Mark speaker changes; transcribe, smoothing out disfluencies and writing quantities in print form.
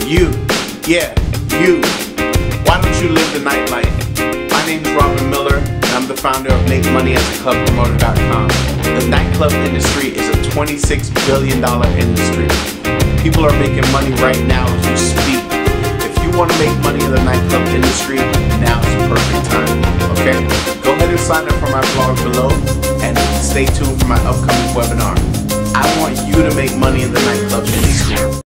Speaker 1: You, yeah, you. Why don't you live the nightlife? My name is Robin Miller, and I'm the founder of MakeMoneyAsAClubPromoter.com. The nightclub industry is a $26 billion industry. People are making money right now as we speak. If you want to make money in the nightclub industry, now's the perfect time, okay? Go ahead and sign up for my blog below, and stay tuned for my upcoming webinar. I want you to make money in the nightclub industry.